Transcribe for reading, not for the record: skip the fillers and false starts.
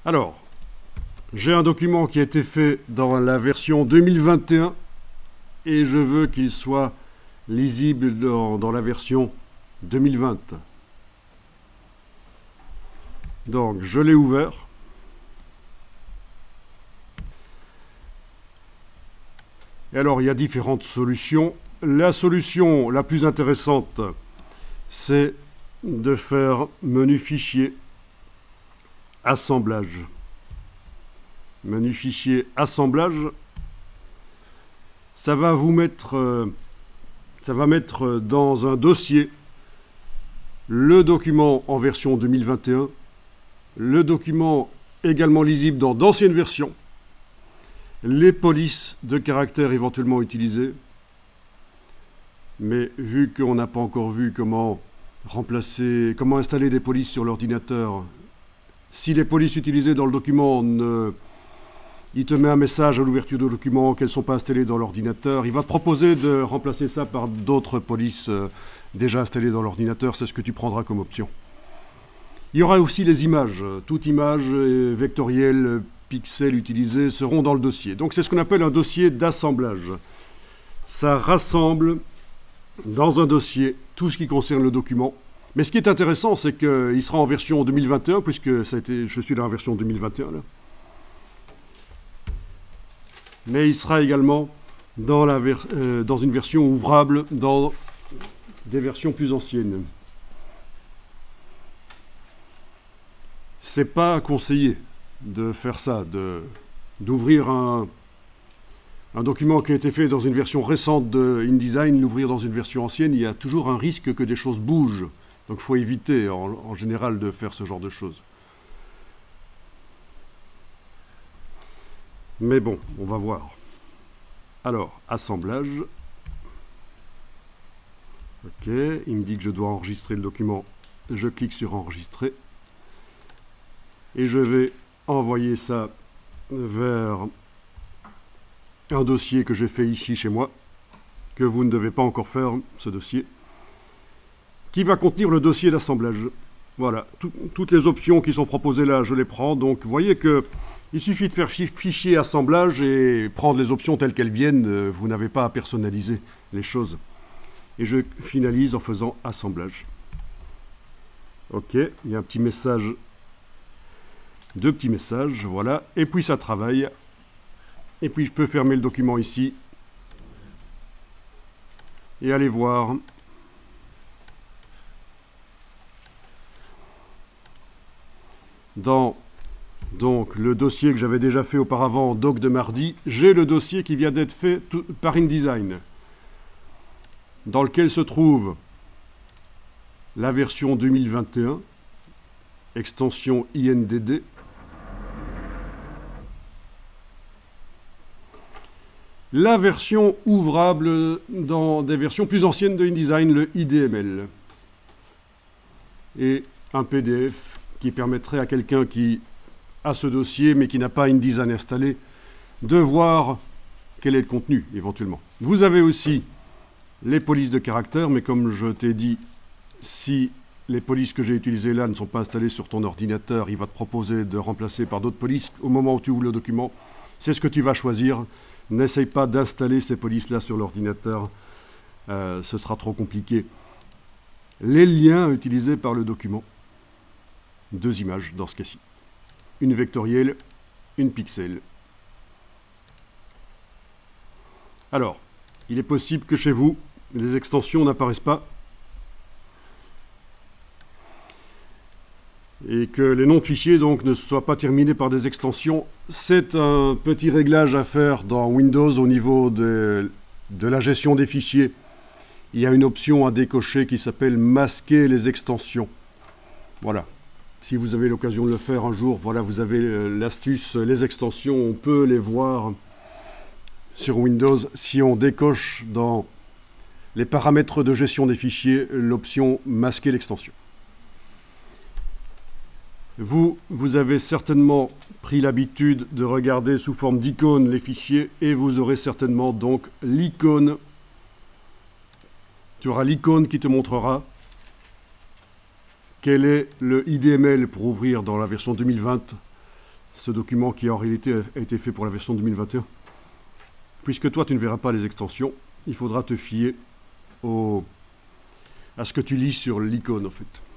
Alors, j'ai un document qui a été fait dans la version 2021 et je veux qu'il soit lisible dans la version 2020. Donc, je l'ai ouvert. Et alors, il y a différentes solutions. La solution la plus intéressante, c'est de faire menu fichier, assemblage. Menu fichier, assemblage. Ça va vous mettre, ça va mettre dans un dossier le document en version 2021, le document également lisible dans d'anciennes versions, les polices de caractère éventuellement utilisées. Mais vu qu'on n'a pas encore vu comment remplacer, comment installer des polices sur l'ordinateur, si les polices utilisées dans le document, il te met un message à l'ouverture du document qu'elles ne sont pas installées dans l'ordinateur, il va te proposer de remplacer ça par d'autres polices déjà installées dans l'ordinateur, c'est ce que tu prendras comme option. Il y aura aussi les images, toute image vectorielle, pixels utilisés seront dans le dossier. Donc c'est ce qu'on appelle un dossier d'assemblage. Ça rassemble dans un dossier tout ce qui concerne le document. Mais ce qui est intéressant, c'est qu'il sera en version 2021, puisque je suis dans la version 2021. Là. Mais il sera également dans une version ouvrable dans des versions plus anciennes. C'est pas conseillé de faire ça, d'ouvrir un document qui a été fait dans une version récente de InDesign, l'ouvrir dans une version ancienne, il y a toujours un risque que des choses bougent. Donc il faut éviter en général de faire ce genre de choses. Mais bon, on va voir. Alors, assemblage. Ok, il me dit que je dois enregistrer le document. Je clique sur enregistrer. Et je vais envoyer ça vers un dossier que j'ai fait ici chez moi, que vous ne devez pas encore faire, ce dossier, qui va contenir le dossier d'assemblage. Voilà, toutes les options qui sont proposées là, je les prends. Donc, vous voyez que il suffit de faire fichier assemblage et prendre les options telles qu'elles viennent. Vous n'avez pas à personnaliser les choses. Et je finalise en faisant assemblage. Ok, il y a un petit message, deux petits messages, voilà. Et puis ça travaille. Et puis je peux fermer le document ici. Et aller voir. Dans donc le dossier que j'avais déjà fait auparavant, doc de mardi, j'ai le dossier qui vient d'être fait par InDesign, dans lequel se trouve la version 2021, extension INDD, la version ouvrable dans des versions plus anciennes de InDesign, le IDML, et un PDF qui permettrait à quelqu'un qui a ce dossier mais qui n'a pas InDesign installé de voir quel est le contenu éventuellement. Vous avez aussi les polices de caractère, mais comme je t'ai dit, si les polices que j'ai utilisées là ne sont pas installées sur ton ordinateur, il va te proposer de remplacer par d'autres polices au moment où tu ouvres le document. C'est ce que tu vas choisir. N'essaye pas d'installer ces polices-là sur l'ordinateur, ce sera trop compliqué. Les liens utilisés par le document. Deux images dans ce cas-ci. Une vectorielle, une pixel. Alors, il est possible que chez vous, les extensions n'apparaissent pas et que les noms de fichiers donc ne soient pas terminés par des extensions. C'est un petit réglage à faire dans Windows au niveau de la gestion des fichiers. Il y a une option à décocher qui s'appelle masquer les extensions. Voilà. Si vous avez l'occasion de le faire un jour, voilà, vous avez l'astuce, les extensions, on peut les voir sur Windows si on décoche dans les paramètres de gestion des fichiers l'option masquer l'extension. Vous avez certainement pris l'habitude de regarder sous forme d'icône les fichiers et vous aurez certainement donc l'icône. Tu auras l'icône qui te montrera quel est le IDML pour ouvrir dans la version 2020 ce document qui en réalité a été fait pour la version 2021. Puisque toi tu ne verras pas les extensions, il faudra te fier à ce que tu lis sur l'icône en fait.